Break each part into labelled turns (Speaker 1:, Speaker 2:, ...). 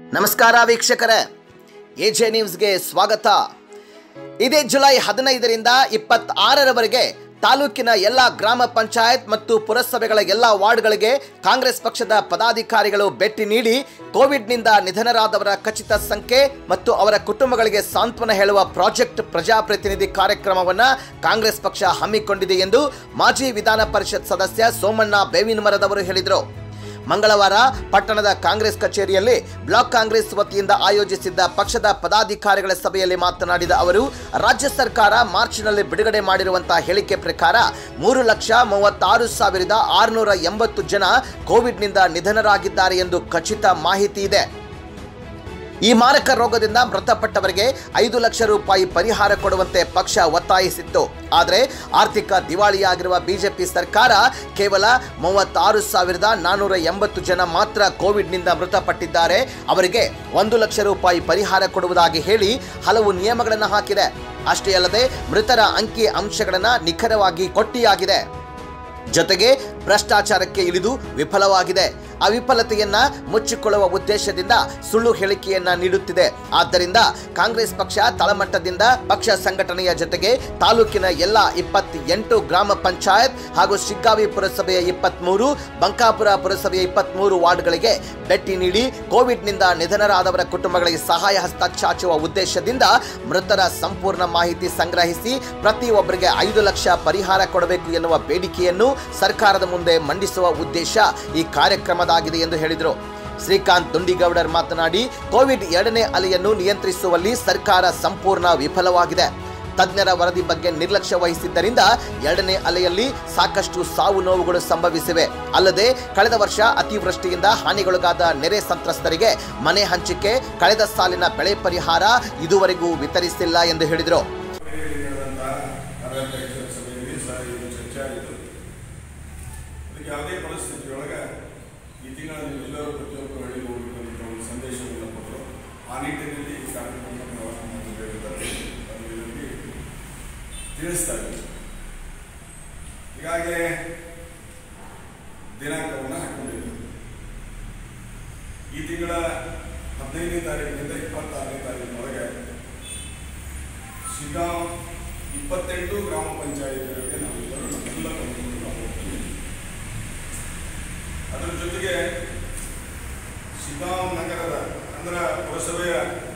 Speaker 1: ನಮಸ್ಕಾರ ವೀಕ್ಷಕರೇ, ಎಜೆ ನ್ಯೂಸ್ಗೆ ಸ್ವಾಗತ. ಇದೇ ಜುಲೈ 15ರಿಂದ 26ರವರೆಗೆ ತಾಲೂಕಿನ ಎಲ್ಲ ಗ್ರಾಮ ಪಂಚಾಯತ್ ಮತ್ತು ಪುರಸಭೆಗಳ ಎಲ್ಲ ವಾರ್ಡ್ಗಳಿಗೆ ಕಾಂಗ್ರೆಸ್ ಪಕ್ಷದ ಪದಾಧಿಕಾರಿಗಳು ಭೇಟಿ ನೀಡಿ ಕೋವಿಡ್ನಿಂದ ನಿಧನರಾದವರ ಖಚಿತ ಸಂಖ್ಯೆ ಮತ್ತು ಅವರ ಕುಟುಂಬಗಳಿಗೆ ಸಾಂತ್ವನ ಹೇಳುವ ಪ್ರಾಜೆಕ್ಟ್ ಪ್ರಜಾಪ್ರತಿನಿಧಿ ಕಾರ್ಯಕ್ರಮವನ್ನು ಕಾಂಗ್ರೆಸ್ ಪಕ್ಷ ಹಮ್ಮಿಕೊಂಡಿದೆ ಎಂದು ಮಾಜಿ ವಿಧಾನ ಪರಿಷತ್ ಸದಸ್ಯ ಸೋಮಣ್ಣ ಬೇವಿನಮರದವರು ಹೇಳಿದರು. ಮಂಗಳವಾರ ಪಟ್ಟಣದ ಕಾಂಗ್ರೆಸ್ ಕಚೇರಿಯಲ್ಲಿ ಬ್ಲಾಕ್ ಕಾಂಗ್ರೆಸ್ ವತಿಯಿಂದ ಆಯೋಜಿಸಿದ್ದ ಪಕ್ಷದ ಪದಾಧಿಕಾರಿಗಳ ಸಭೆಯಲ್ಲಿ ಮಾತನಾಡಿದ ಅವರು, ರಾಜ್ಯ ಸರ್ಕಾರ ಮಾರ್ಚ್ನಲ್ಲಿ ಬಿಡುಗಡೆ ಮಾಡಿರುವಂತಹ ಹೇಳಿಕೆ ಪ್ರಕಾರ 3,36,680 ಜನ ಕೋವಿಡ್ನಿಂದ ನಿಧನರಾಗಿದ್ದಾರೆ ಎಂದು ಖಚಿತ ಮಾಹಿತಿ ಇದೆ. ಈ ಮಾರಕ ರೋಗದಿಂದ ಮೃತಪಟ್ಟವರಿಗೆ 5 ಲಕ್ಷ ರೂಪಾಯಿ ಪರಿಹಾರ ಕೊಡುವಂತೆ ಪಕ್ಷ ಒತ್ತಾಯಿಸಿತ್ತು. ಆದರೆ ಆರ್ಥಿಕ ದಿವಾಳಿಯಾಗಿರುವ ಬಿಜೆಪಿ ಸರ್ಕಾರ ಕೇವಲ 36,480 ಜನ ಮಾತ್ರ ಕೋವಿಡ್ನಿಂದ ಮೃತಪಟ್ಟಿದ್ದಾರೆ, ಅವರಿಗೆ 1 ಲಕ್ಷ ರೂಪಾಯಿ ಪರಿಹಾರ ಕೊಡುವುದಾಗಿ ಹೇಳಿ ಹಲವು ನಿಯಮಗಳನ್ನು ಹಾಕಿದೆ. ಅಷ್ಟೇ ಅಲ್ಲದೆ ಮೃತರ ಅಂಕಿ ಅಂಶಗಳನ್ನು ನಿಖರವಾಗಿ ಕೊಟ್ಟಿಯಾಗಿದೆ. ಜೊತೆಗೆ ಭ್ರಷ್ಟಾಚಾರಕ್ಕೆ ಇಳಿದು ವಿಫಲವಾಗಿದೆ. ಆ ವಿಫಲತೆಯನ್ನ ಮುಚ್ಚಿಕೊಳ್ಳುವ ಉದ್ದೇಶದಿಂದ ಸುಳ್ಳು ಹೇಳಿಕೆಯನ್ನ ನೀಡುತ್ತಿದೆ. ಆದ್ದರಿಂದ ಕಾಂಗ್ರೆಸ್ ಪಕ್ಷ ತಳಮಟ್ಟದಿಂದ ಪಕ್ಷ ಸಂಘಟನೆಯ ಜೊತೆಗೆ ತಾಲೂಕಿನ ಎಲ್ಲ 28 ಗ್ರಾಮ ಪಂಚಾಯತ್ ಹಾಗೂ ಶಿಗ್ಗಾವಿ ಪುರಸಭೆಯ 23, ಬಂಕಾಪುರ ಪುರಸಭೆಯ 23 ವಾರ್ಡ್ಗಳಿಗೆ ಭೇಟಿ ನೀಡಿ ಕೋವಿಡ್ನಿಂದ ನಿಧನರಾದವರ ಕುಟುಂಬಗಳಿಗೆ ಸಹಾಯ ಹಸ್ತ ಚಾಚುವ ಉದ್ದೇಶದಿಂದ ಮೃತರ ಸಂಪೂರ್ಣ ಮಾಹಿತಿ ಸಂಗ್ರಹಿಸಿ ಪ್ರತಿಯೊಬ್ಬರಿಗೆ 5 ಲಕ್ಷ ಪರಿಹಾರ ಕೊಡಬೇಕು ಎನ್ನುವ ಬೇಡಿಕೆಯನ್ನು ಸರ್ಕಾರದ ಮುಂದೆ ಮಂಡಿಸುವ ಉದ್ದೇಶ ಈ ಕಾರ್ಯಕ್ರಮದಾಗಿದೆ ಎಂದು ಹೇಳಿದರು. ಶ್ರೀಕಾಂತ್ ದುಂಡಿಗೌಡರ್ ಮಾತನಾಡಿ, ಕೋವಿಡ್ 2ನೇ ಅಲೆಯನ್ನು ನಿಯಂತ್ರಿಸುವಲ್ಲಿ ಸರ್ಕಾರ ಸಂಪೂರ್ಣ ವಿಫಲವಾಗಿದೆ. ತಜ್ಞರ ವರದಿ ಬಗ್ಗೆ ನಿರ್ಲಕ್ಷ್ಯ ವಹಿಸಿದ್ದರಿಂದ 2ನೇ ಅಲೆಯಲ್ಲಿ ಸಾಕಷ್ಟು ಸಾವು ನೋವುಗಳು ಸಂಭವಿಸಿವೆ. ಅಲ್ಲದೆ ಕಳೆದ ವರ್ಷ ಅತಿವೃಷ್ಟಿಯಿಂದ ಹಾನಿಗೊಳಗಾದ ನೆರೆ ಸಂತ್ರಸ್ತರಿಗೆ ಮನೆ ಹಂಚಿಕೆ, ಕಳೆದ ಸಾಲಿನ ಬೆಳೆ ಪರಿಹಾರ ಇದುವರೆಗೂ ವಿತರಿಸಿಲ್ಲ ಎಂದು ಹೇಳಿದರು.
Speaker 2: ಯಾವುದೇ ಪರಿಸ್ಥಿತಿಯೊಳಗೆ ಈ ತಿಂಗಳಲ್ಲಿ ಎಲ್ಲರೂ ಪ್ರತಿಯೊಬ್ಬರು ಹಳ್ಳಿಗೆ ಹೋಗಬೇಕು ಒಂದು ಸಂದೇಶವನ್ನು ಕೊಟ್ಟರು. ಆ ನಿಟ್ಟಿನಲ್ಲಿ ಈ ಕಾರ್ಯಕ್ರಮವನ್ನು ತಿಳಿಸ್ತಾ ಇದ್ದೀವಿ. ಈಗಾಗಲೇ ದಿನಾಂಕವನ್ನು ಹಾಕೊಂಡಿದ್ದೀವಿ. ಈ ತಿಂಗಳ 15ನೇ ತಾರೀಕಿನಿಂದ 26ನೇ ತಾರೀಕಿನೊಳಗೆ ಶಿಗ್ಗಾಂವ್ 28 ಗ್ರಾಮ ಪಂಚಾಯಿತಿಗಳಿಗೆ ನಾವೆಲ್ಲರೂ ನಮ್ಮೆಲ್ಲ ಅದರ ಜೊತೆಗೆ ಶಿಗ್ಗಾಂವ್ ನಗರದ ಅಂದ್ರೆ ಪುರಸಭೆ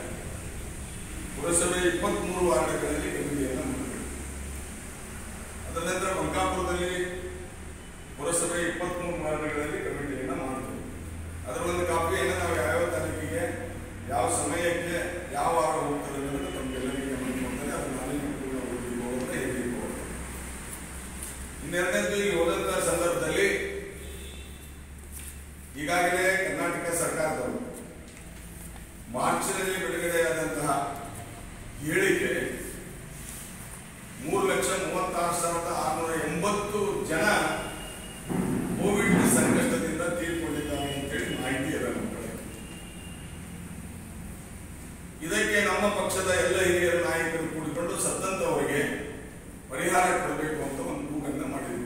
Speaker 2: 23 ವಾರ್ಡ್ಗಳಲ್ಲಿ ಕಮಿಟಿಯನ್ನು ಮಾಡಿದೆ. ಅದರ ನಂತರ ಬಂಕಾಪುರದಲ್ಲಿ ಪುರಸಭೆ 23 ವಾರ್ಡ್ಗಳಲ್ಲಿ ಕಮಿಟಿಯನ್ನು ಮಾಡಿದ್ವಿ. ಅದರ ಒಂದು ಕಾಪಿಯನ್ನು ನಾವು ಯಾವ ತಾರೀಕಿಗೆ ಯಾವ ಸಮಯಕ್ಕೆ ಯಾವ ವಾರ ಹೋಗ್ತದೆ ಅನ್ನೋದು ನಮಗೆಲ್ಲರಿಗೆ ಗಮನ ಕೊಡ್ತಾರೆ. ಅದನ್ನು ನಾನೇ ಹೋಗಬೇಕು ಅಂತ ಹೇಳಬೇಕು. ಇನ್ನೆರಡನೇದು, ಈ ಹೋದಂಥ ಸಂದರ್ಭದಲ್ಲಿ ಈಗಾಗಲೇ ಕರ್ನಾಟಕ ಸರ್ಕಾರದವರು ಮಾರ್ಚ್ನಲ್ಲಿ ಬಿಡುಗಡೆಯಾದಂತಹ ಹೇಳಿಕೆ 3,36,680 ಜನ ಕೋವಿಡ್ ಸಂಕಷ್ಟದಿಂದ ತೀರ್ಕೊಂಡಿದ್ದಾರೆ ಅಂತೇಳಿ ಮಾಹಿತಿ ಇದೆ ನಮ್ಮ ಕಡೆ. ಇದಕ್ಕೆ ನಮ್ಮ ಪಕ್ಷದ ಎಲ್ಲ ಹಿರಿಯರ ನಾಯಕರು ಕೂಡಿಕೊಂಡು ಸತ್ತಂತವರಿಗೆ ಪರಿಹಾರ ಕೊಡಬೇಕು ಅಂತ ಒಂದು ಕೂಗನ್ನು ಮಾಡಿದ್ವಿ.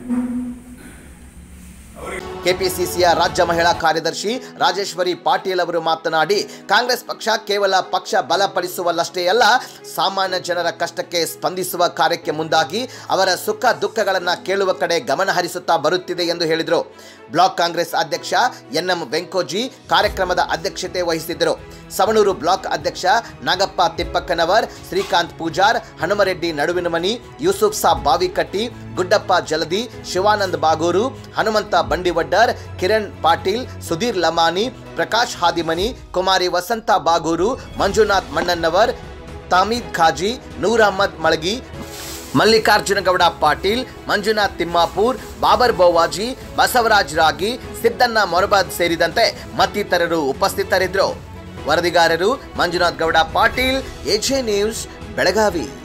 Speaker 1: ಕೆಪಿಸಿಸಿಯ ರಾಜ್ಯ ಮಹಿಳಾ ಕಾರ್ಯದರ್ಶಿ ರಾಜೇಶ್ವರಿ ಪಾಟೀಲ್ ಅವರು ಮಾತನಾಡಿ, ಕಾಂಗ್ರೆಸ್ ಪಕ್ಷ ಕೇವಲ ಪಕ್ಷ ಬಲಪಡಿಸುವಲ್ಲಷ್ಟೇ ಅಲ್ಲ, ಸಾಮಾನ್ಯ ಜನರ ಕಷ್ಟಕ್ಕೆ ಸ್ಪಂದಿಸುವ ಕಾರ್ಯಕ್ಕೆ ಮುಂದಾಗಿ ಅವರ ಸುಖ ದುಃಖಗಳನ್ನು ಕೇಳುವ ಕಡೆ ಗಮನ ಹರಿಸುತ್ತಾ ಬರುತ್ತಿದೆ ಎಂದು ಹೇಳಿದರು. ಬ್ಲಾಕ್ ಕಾಂಗ್ರೆಸ್ ಅಧ್ಯಕ್ಷ ಎನ್ಎಂ ವೆಂಕೋಜಿ ಕಾರ್ಯಕ್ರಮದ ಅಧ್ಯಕ್ಷತೆ ವಹಿಸಿದ್ದರು. ಸವಣೂರು ಬ್ಲಾಕ್ ಅಧ್ಯಕ್ಷ ನಾಗಪ್ಪ ತಿಪ್ಪಕ್ಕನವರ್, ಶ್ರೀಕಾಂತ್ ಪೂಜಾರ್, ಹನುಮರೆಡ್ಡಿ ನಡುವಿನಮನಿ, ಯೂಸುಫ್ ಸಾಬ್ ಬಾವಿಕಟ್ಟಿ, ಗುಡ್ಡಪ್ಪ ಜಲದಿ, ಶಿವಾನಂದ್ ಬಾಗೂರು, ಹನುಮಂತ ಬಂಡಿವಡ್ಡರ್, ಕಿರಣ್ ಪಾಟೀಲ್, ಸುಧೀರ್ ಲಮಾನಿ, ಪ್ರಕಾಶ್ ಹಾದಿಮನಿ, ಕುಮಾರಿ ವಸಂತ ಬಾಗೂರು, ಮಂಜುನಾಥ್ ಮಣ್ಣನ್ನವರ್, ತಾಮೀದ್ ಖಾಜಿ, ನೂರ್ ಅಹಮದ್ ಮಳಗಿ, ಮಲ್ಲಿಕಾರ್ಜುನಗೌಡ ಪಾಟೀಲ್, ಮಂಜುನಾಥ್ ತಿಮ್ಮಾಪುರ್, ಬಾಬರ್ ಬೋವಾಜಿ, ಬಸವರಾಜ್ ರಾಗಿ, ಸಿದ್ದಣ್ಣ ಮೊರಬಾದ್ ಸೇರಿದಂತೆ ಮತ್ತಿತರರು ಉಪಸ್ಥಿತರಿದ್ದರು. ವರದಿಗಾರರು ಮಂಜುನಾಥ್ ಗೌಡ ಪಾಟೀಲ್, ಎಜೆ ನ್ಯೂಸ್, ಬೆಳಗಾವಿ.